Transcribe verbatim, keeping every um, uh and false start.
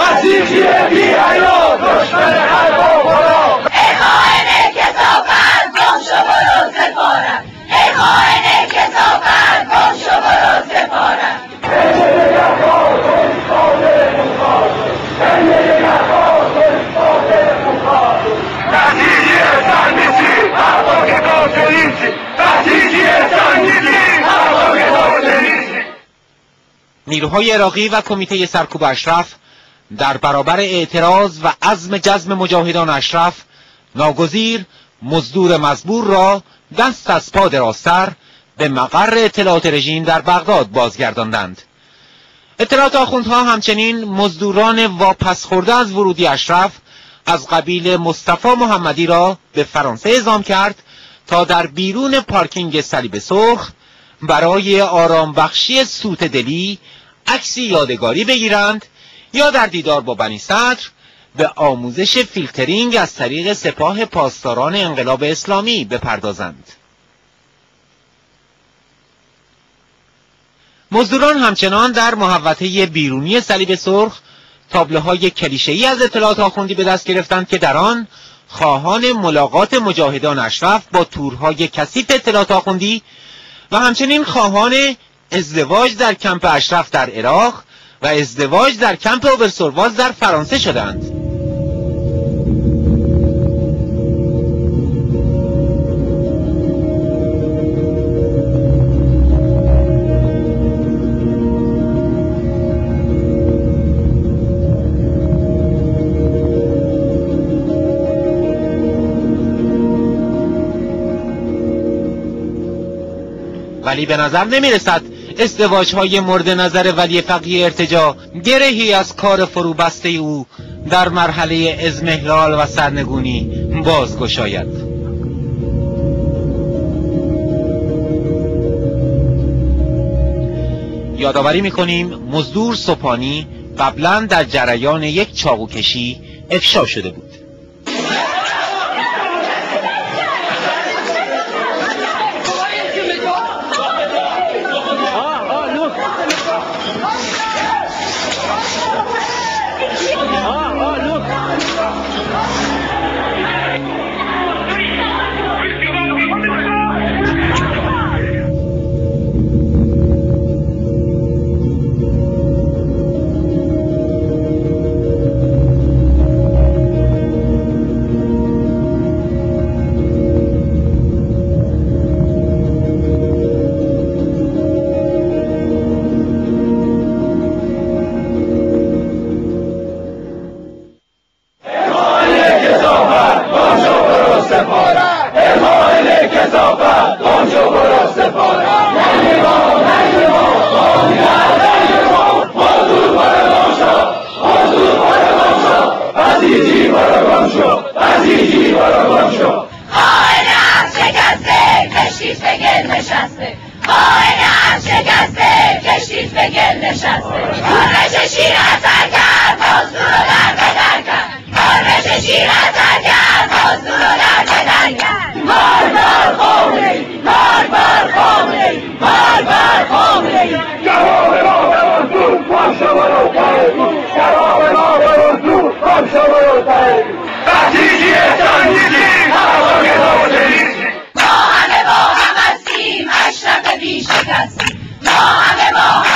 بسیجی بی حیا دشمن حق و برا ای خائن کثافت گم شو برو سفارت ای خائن کثافت گم شو برو سفارت نیروهای عراقی و کمیته سرکوب اشرف در برابر اعتراض و عزم جزم مجاهدان اشرف ناگزیر مزدور مزبور را دست از پا دراستر به مقر اطلاعات رژیم در بغداد بازگرداندند. اطلاعات آخوندها همچنین مزدوران واپس خورده از ورودی اشرف از قبیل مصطفی محمدی را به فرانسه اعزام کرد تا در بیرون پارکینگ صلیب سرخ برای آرام بخشی سوت دلی عکسی یادگاری بگیرند یا در دیدار با بنی صدر به آموزش فیلترینگ از طریق سپاه پاسداران انقلاب اسلامی بپردازند. مزدوران همچنان در محوطه بیرونی صلیب سرخ تابلوهای کلیشه‌ای از اطلاعات آخوندی به دست گرفتند که در آن خواهان ملاقات مجاهدان اشرف با تورهای کثیف اطلاعات آخوندی و همچنین خواهان ازدواج در کمپ اشرف در عراق و ازدواج در کمپ اوبرسورواز در فرانسه شدند. ولی به نظر نمی رسد ازدواج‌های مورد نظر ولی فقیه ارتجاع گرهی از کار فروبسته او در مرحله اضمحلال و سرنگونی بازگشاید. یادآوری می‌کنیم مزدور سپانی قبلا در جریان یک چاقوکشی افشا شده بود. ما همه با هم